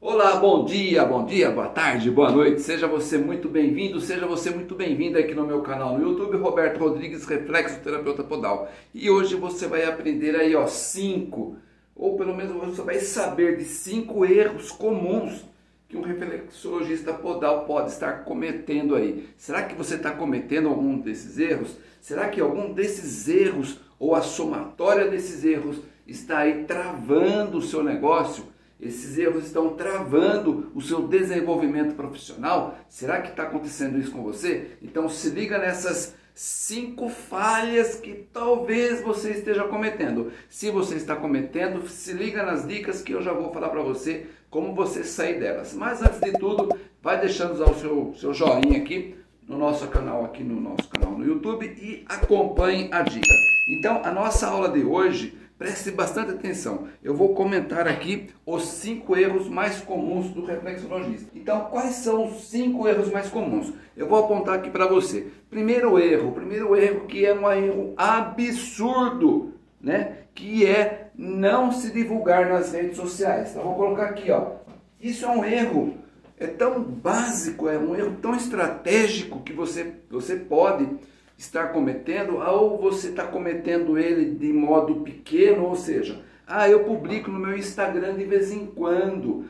Olá, bom dia, boa tarde, boa noite, seja você muito bem-vindo, seja você muito bem-vinda aqui no meu canal no YouTube, Roberto Rodrigues, Reflexoterapeuta Podal. E hoje você vai aprender aí, ó, 5, ou pelo menos você vai saber de 5 erros comuns que um reflexologista podal pode estar cometendo aí. Será que você está cometendo algum desses erros? Será que algum desses erros ou a somatória desses erros está aí travando o seu negócio? Esses erros estão travando o seu desenvolvimento profissional? Será que está acontecendo isso com você? Então se liga nessas 5 falhas que talvez você esteja cometendo. Se você está cometendo, se liga nas dicas que eu já vou falar para você como você sair delas. Mas antes de tudo, vai deixando já o seu joinha aqui no nosso canal no YouTube e acompanhe a dica. Então a nossa aula de hoje, preste bastante atenção. Eu vou comentar aqui os 5 erros mais comuns do reflexologista. Então, quais são os 5 erros mais comuns? Eu vou apontar aqui para você. Primeiro erro que é um erro absurdo, né? Que é não se divulgar nas redes sociais. Então, vou colocar aqui, ó. Isso é um erro, é tão básico, é um erro tão estratégico que você pode estar cometendo, ou você está cometendo ele de modo pequeno, ou seja, eu publico no meu Instagram de vez em quando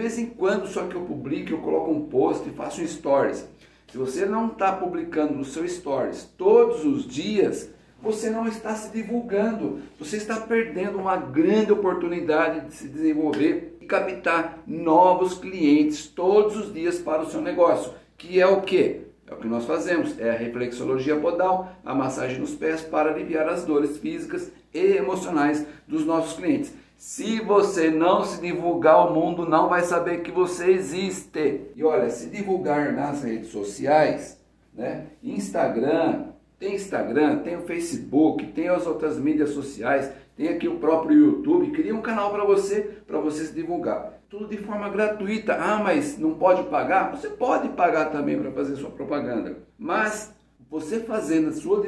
só que eu publico, eu coloco um post e faço um stories. Se você não está publicando no seu stories todos os dias, você não está se divulgando, você está perdendo uma grande oportunidade de se desenvolver e captar novos clientes todos os dias para o seu negócio, que é o quê? É o que nós fazemos, é a reflexologia podal, a massagem nos pés para aliviar as dores físicas e emocionais dos nossos clientes. Se você não se divulgar, o mundo não vai saber que você existe. E olha, se divulgar nas redes sociais, né? Instagram, tem o Facebook, tem as outras mídias sociais, tem aqui o próprio YouTube, cria um canal para você se divulgar. Tudo de forma gratuita. Mas não pode pagar? Você pode pagar também para fazer sua propaganda. Mas você fazendo a sua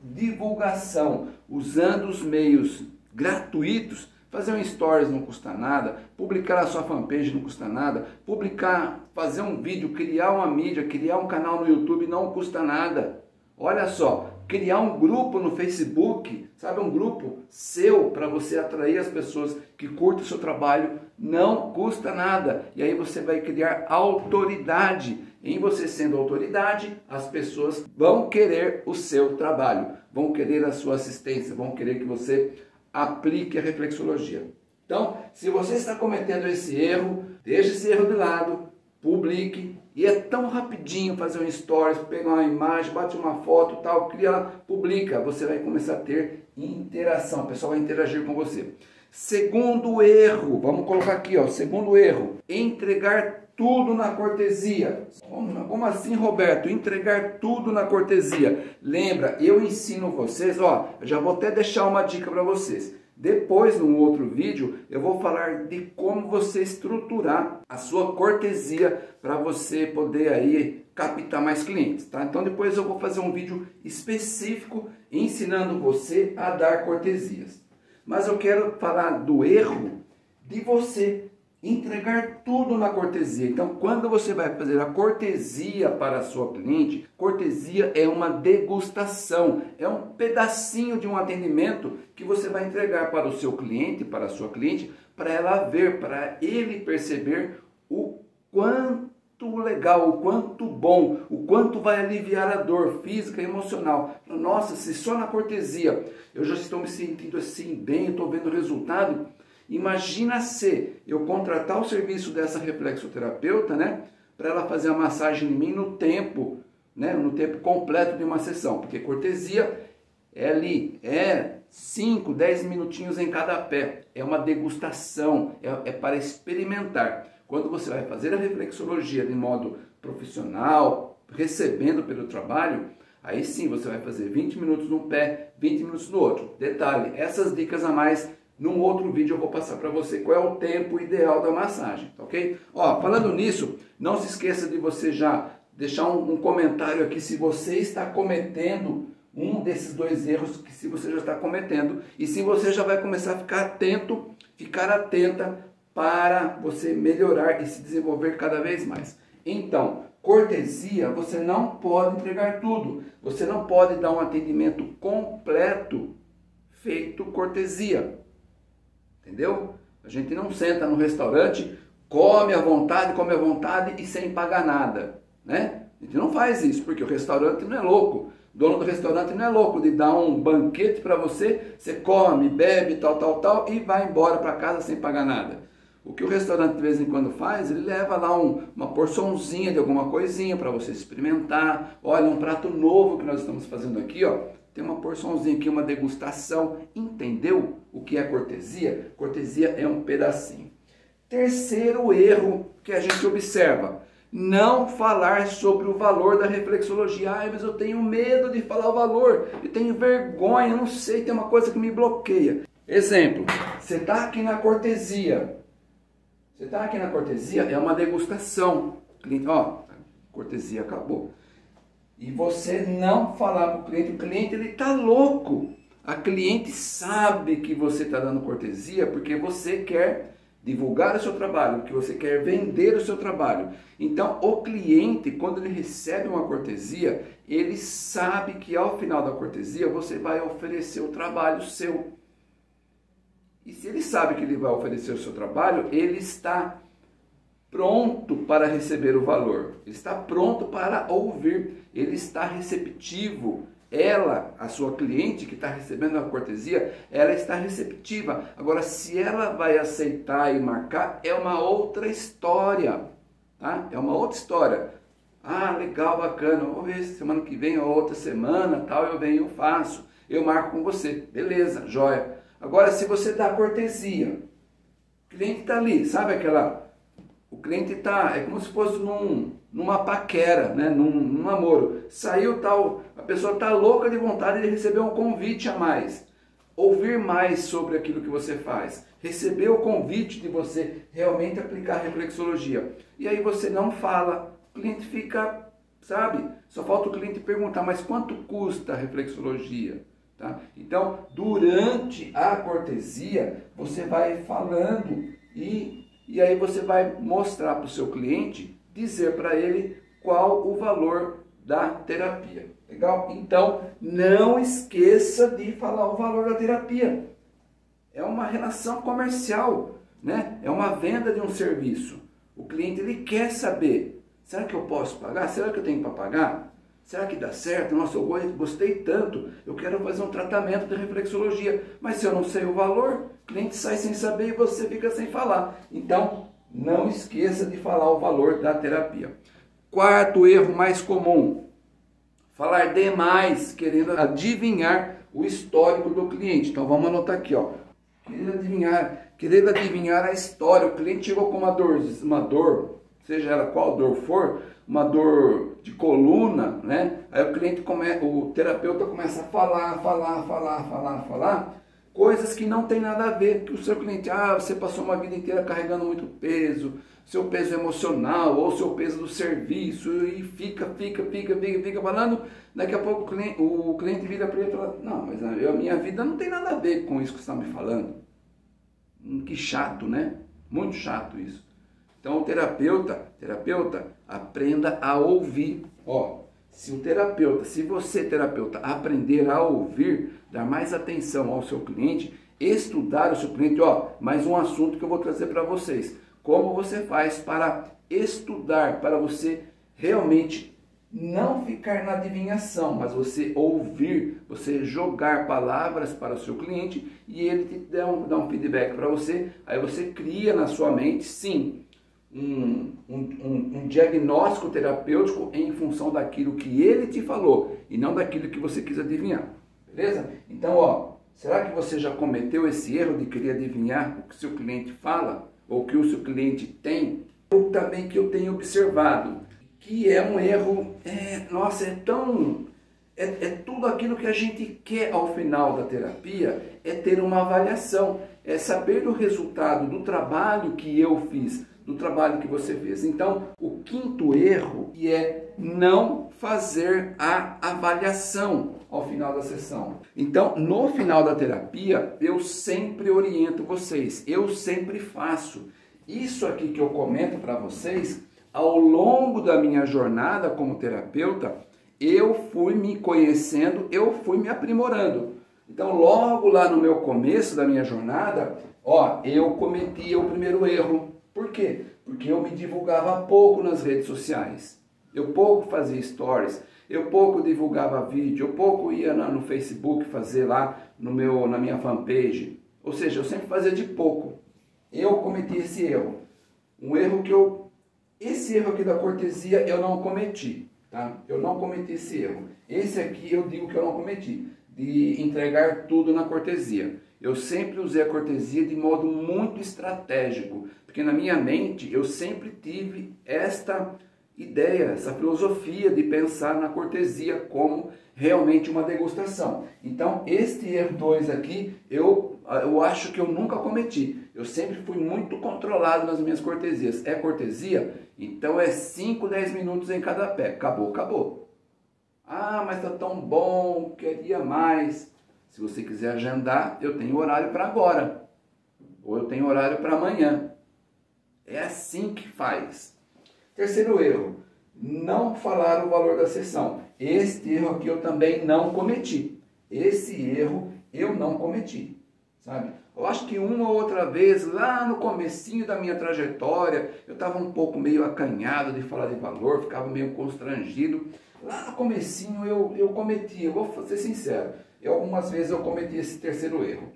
divulgação, usando os meios gratuitos, fazer um stories não custa nada, publicar a sua fanpage não custa nada, fazer um vídeo, criar uma mídia, criar um canal no YouTube não custa nada. Olha só, criar um grupo no Facebook, sabe, um grupo seu para você atrair as pessoas que curtem o seu trabalho, não custa nada. E aí você vai criar autoridade. Em você sendo autoridade, as pessoas vão querer o seu trabalho, vão querer a sua assistência, vão querer que você aplique a reflexologia. Então, se você está cometendo esse erro, deixe esse erro de lado, publique. E é tão rapidinho fazer um stories, pegar uma imagem, bate uma foto, tal, cria, publica. Você vai começar a ter interação, o pessoal vai interagir com você. Segundo erro, vamos colocar aqui, ó, segundo erro, entregar tudo na cortesia. Como assim, Roberto? Entregar tudo na cortesia. Lembra, eu ensino vocês, ó, eu já vou até deixar uma dica para vocês. Depois, num outro vídeo, eu vou falar de como você estruturar a sua cortesia para você poder aí captar mais clientes, tá? Então depois eu vou fazer um vídeo específico ensinando você a dar cortesias. Mas eu quero falar do erro de você entregar tudo na cortesia. Então, quando você vai fazer a cortesia para a sua cliente, cortesia é uma degustação, é um pedacinho de um atendimento que você vai entregar para o seu cliente, para a sua cliente, para ela ver, para ele perceber o quanto legal, o quanto bom, o quanto vai aliviar a dor física e emocional. Nossa, se só na cortesia eu já estou me sentindo assim bem, estou vendo o resultado. Imagina se eu contratar o serviço dessa reflexoterapeuta, né, para ela fazer a massagem em mim no tempo, né, no tempo completo de uma sessão, porque cortesia é ali, 5, 10 minutinhos em cada pé, é uma degustação, é para experimentar. Quando você vai fazer a reflexologia de modo profissional, recebendo pelo trabalho, aí sim você vai fazer 20 minutos num pé, 20 minutos no outro. Detalhe, essas dicas a mais, num outro vídeo eu vou passar para você qual é o tempo ideal da massagem, tá ok? Ó, falando nisso, não se esqueça de você já deixar um comentário aqui se você está cometendo um desses 2 erros, que se você já está cometendo, e se você já vai começar a ficar atento, ficar atenta para você melhorar e se desenvolver cada vez mais. Então, cortesia, você não pode entregar tudo. Você não pode dar um atendimento completo feito cortesia. Entendeu? A gente não senta no restaurante, come à vontade e sem pagar nada, né? A gente não faz isso, porque o restaurante não é louco. O dono do restaurante não é louco de dar um banquete para você, você come, bebe, tal, e vai embora para casa sem pagar nada. O que o restaurante de vez em quando faz, ele leva lá uma porçãozinha de alguma coisinha para você experimentar. Olha, um prato novo que nós estamos fazendo aqui, ó. Tem uma porçãozinha aqui, uma degustação. Entendeu o que é cortesia? Cortesia é um pedacinho. Terceiro erro que a gente observa: não falar sobre o valor da reflexologia. Ai, mas eu tenho medo de falar o valor, eu tenho vergonha, eu não sei, tem uma coisa que me bloqueia. Exemplo, você está aqui na cortesia. É uma degustação. Cliente, ó, cortesia acabou. E você não falar para o cliente ele está louco. A cliente sabe que você está dando cortesia porque você quer divulgar o seu trabalho, porque você quer vender o seu trabalho. Então, o cliente, quando ele recebe uma cortesia, ele sabe que ao final da cortesia você vai oferecer o trabalho seu. E se ele sabe que ele vai oferecer o seu trabalho, ele está pronto para receber o valor. Ele está pronto para ouvir. Ele está receptivo. Ela, a sua cliente que está recebendo a cortesia, ela está receptiva. Agora, se ela vai aceitar e marcar, é uma outra história. Tá? É uma outra história. Ah, legal, bacana. Vamos ver se semana que vem ou outra semana, tal, eu venho, eu faço. Eu marco com você. Beleza, joia. Agora, se você dá cortesia, o cliente está ali, sabe aquela... O cliente está, é como se fosse numa paquera, né? num namoro. Saiu tal, a pessoa está louca de vontade de receber um convite a mais. Ouvir mais sobre aquilo que você faz. Receber o convite de você realmente aplicar a reflexologia. E aí você não fala, o cliente fica, sabe? Só falta o cliente perguntar, mas quanto custa a reflexologia? Tá? Então, durante a cortesia, você vai falando e aí você vai mostrar para o seu cliente, dizer para ele qual o valor da terapia. Legal? Então, não esqueça de falar o valor da terapia. É uma relação comercial, né? É uma venda de um serviço. O cliente ele quer saber, será que eu posso pagar? Será que eu tenho para pagar? Será que dá certo? Nossa, eu gostei tanto, eu quero fazer um tratamento de reflexologia, mas se eu não sei o valor, o cliente sai sem saber e você fica sem falar. Então, não esqueça de falar o valor da terapia. Quarto erro mais comum, falar demais, querendo adivinhar o histórico do cliente. Então, vamos anotar aqui, ó. Querer adivinhar a história. O cliente chegou com uma dor, seja ela qual dor for, uma dor de coluna, né? Aí o terapeuta começa a falar, coisas que não tem nada a ver, que o seu cliente, você passou uma vida inteira carregando muito peso, seu peso emocional, ou seu peso do serviço, e fica falando, daqui a pouco o cliente vira para ele e fala, não, mas a minha vida não tem nada a ver com isso que você está me falando. Que chato, né? Muito chato isso. Então, terapeuta, aprenda a ouvir. Ó, se você, terapeuta, aprender a ouvir, dar mais atenção ao seu cliente, estudar o seu cliente, ó, mais um assunto que eu vou trazer para vocês. Como você faz para estudar, para você realmente não ficar na adivinhação, mas você ouvir, você jogar palavras para o seu cliente e ele te dá um feedback para você, aí você cria na sua mente, sim, um diagnóstico terapêutico em função daquilo que ele te falou e não daquilo que você quis adivinhar, beleza? Então, ó, será que você já cometeu esse erro de querer adivinhar o que o seu cliente fala ou o que o seu cliente tem? Ou também que eu tenho observado, que é um erro, é tudo aquilo que a gente quer ao final da terapia, é ter uma avaliação, é saber do resultado do trabalho que eu fiz, do trabalho que você fez. Então, o quinto erro é não fazer a avaliação ao final da sessão. Então, no final da terapia, eu sempre oriento vocês, eu sempre faço. isso aqui que eu comento para vocês, ao longo da minha jornada como terapeuta, eu fui me conhecendo, eu fui me aprimorando. Então, logo lá no meu começo da minha jornada, eu cometia o primeiro erro. Por quê? Porque eu me divulgava pouco nas redes sociais. Eu pouco fazia stories, eu pouco divulgava vídeo, eu pouco ia no Facebook fazer lá na minha fanpage. Ou seja, eu sempre fazia de pouco. Eu cometi esse erro. Um erro esse erro aqui da cortesia eu não cometi, tá? Eu não cometi esse erro. Esse aqui eu digo que eu não cometi, de entregar tudo na cortesia. Eu sempre usei a cortesia de modo muito estratégico, porque na minha mente eu sempre tive esta ideia, essa filosofia de pensar na cortesia como realmente uma degustação. Então, este erro 2 aqui, eu acho que eu nunca cometi. Eu sempre fui muito controlado nas minhas cortesias. É cortesia? Então é 5, 10 minutos em cada pé. Acabou, acabou. Ah, mas tá tão bom, queria mais. Se você quiser agendar, eu tenho horário para agora. Ou eu tenho horário para amanhã. É assim que faz. Terceiro erro, não falar o valor da sessão. Este erro aqui eu também não cometi. Esse erro eu não cometi, sabe? Eu acho que uma ou outra vez, lá no comecinho da minha trajetória, eu estava um pouco meio acanhado de falar de valor, ficava meio constrangido. Lá no comecinho eu cometi, eu vou ser sincero, algumas vezes eu cometi esse terceiro erro.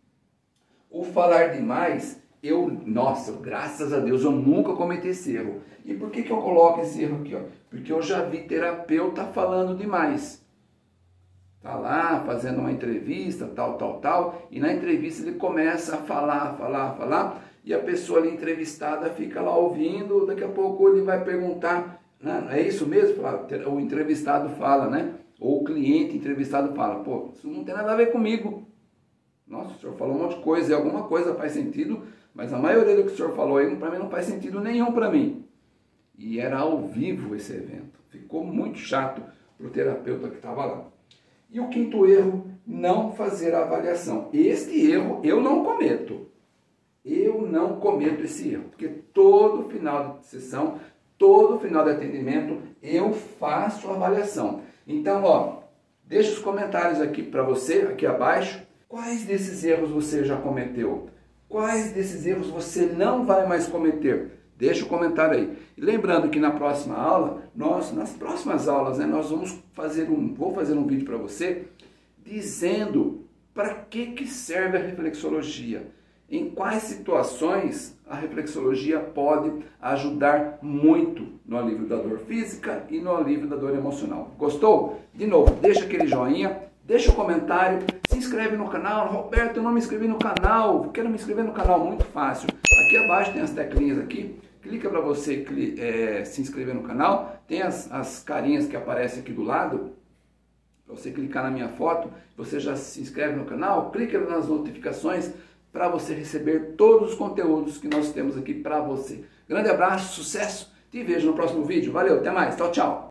O falar demais, graças a Deus, eu nunca cometi esse erro. E por que eu coloco esse erro aqui? Porque eu já vi terapeuta falando demais. Tá lá fazendo uma entrevista, tal, e na entrevista ele começa a falar, e a pessoa ali entrevistada fica lá ouvindo, daqui a pouco ele vai perguntar, é isso mesmo? O entrevistado fala, né? Ou o cliente entrevistado fala, pô, isso não tem nada a ver comigo. Nossa, o senhor falou um monte de coisa, e alguma coisa faz sentido, mas a maioria do que o senhor falou aí, para mim, não faz sentido nenhum para mim. E era ao vivo esse evento. Ficou muito chato para o terapeuta que estava lá. E o quinto erro, não fazer a avaliação. Este erro eu não cometo. Eu não cometo esse erro, porque todo final de sessão, todo final de atendimento, eu faço a avaliação. Então, deixa os comentários aqui para você, aqui abaixo. Quais desses erros você já cometeu? Quais desses erros você não vai mais cometer? Deixa o comentário aí. E lembrando que na próxima aula, nas próximas aulas, nós vou fazer um vídeo para você dizendo para que serve a reflexologia. Em quais situações a reflexologia pode ajudar muito no alívio da dor física e no alívio da dor emocional. Gostou? De novo, deixa aquele joinha, deixa o comentário, se inscreve no canal. Roberto, eu não me inscrevi no canal, quero me inscrever no canal, muito fácil. Aqui abaixo tem as teclinhas aqui, clica para você se inscrever no canal, tem as carinhas que aparecem aqui do lado, para você clicar na minha foto, você já se inscreve no canal, clica nas notificações para você receber todos os conteúdos que nós temos aqui para você. Grande abraço, sucesso, te vejo no próximo vídeo, valeu, até mais, tchau, tchau.